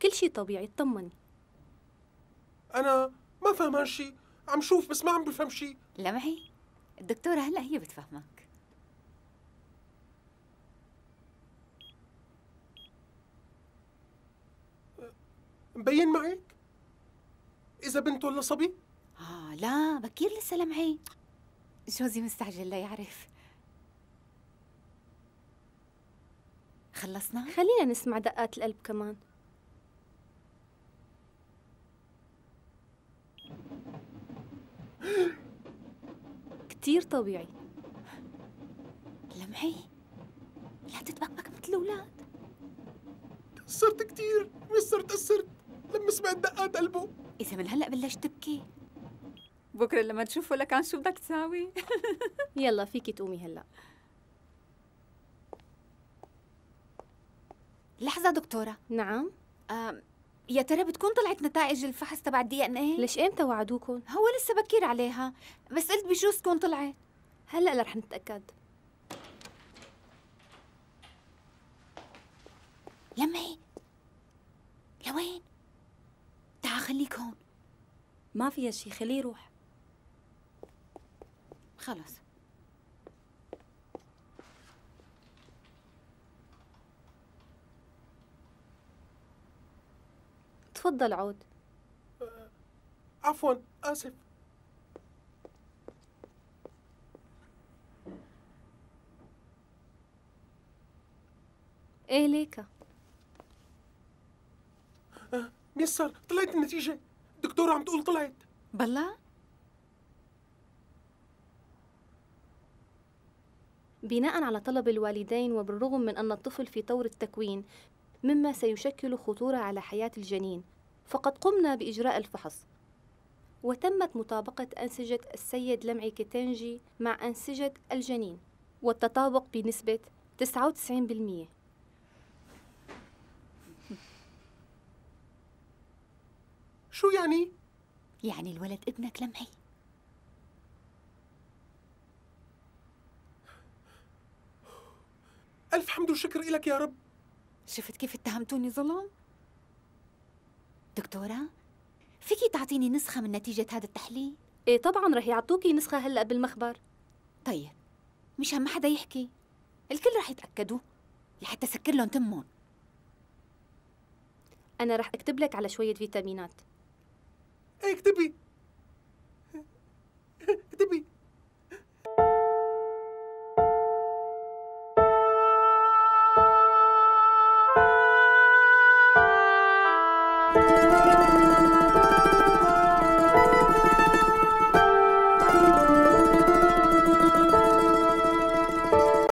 كل شي طبيعي، اطمني. أنا ما فهمان شي، عم شوف بس ما عم بفهم شي. لمعي، الدكتورة هلأ هي بتفهمك. مبين معك؟ إذا بنت ولا صبي؟ لا بكير لسه لمعي، جوزي مستعجل ليعرف. خلصنا؟ خلينا نسمع دقات القلب كمان. كتير طبيعي. لمعي لا تتبكبك مثل الأولاد. تأثرت كتير، مستر تأثرت لما سمعت دقات قلبه. إذا من هلأ بلشت تبكي بكرة لما تشوفه لكان شو بدك تساوي؟ يلا فيكي تقومي هلا. لحظة دكتورة. نعم؟ يا ترى بتكون طلعت نتائج الفحص تبع DNA؟ ليش امتى وعدوكم؟ هو لسه بكير عليها، بس قلت بجوز تكون طلعت. هلا رح نتأكد. لمعي لوين؟ تعا خليك هون. ما فيها شي، خليه يروح. خلص. تفضل عود. عفواً، آسف. ايه ليكا؟ ميسر طلعت النتيجة، الدكتورة عم تقول طلعت. بالله؟ بناء على طلب الوالدين وبالرغم من أن الطفل في طور التكوين مما سيشكل خطورة على حياة الجنين، فقد قمنا بإجراء الفحص وتمت مطابقة أنسجة السيد لمعي كيتنجي مع أنسجة الجنين والتطابق بنسبة 99%. شو يعني؟ يعني الولد ابنك لمعي. ألف حمد وشكر إلك يا رب. شفت كيف اتهمتوني ظلم؟ دكتورة، فيكي تعطيني نسخة من نتيجة هذا التحليل؟ إيه طبعاً رح يعطوكي نسخة هلأ بالمخبر. طيب مشان ما حدا يحكي، الكل رح يتأكدوا لحتى سكر لهم تمهم. أنا رح أكتب لك على شوية فيتامينات. ايه اكتبي اكتبي.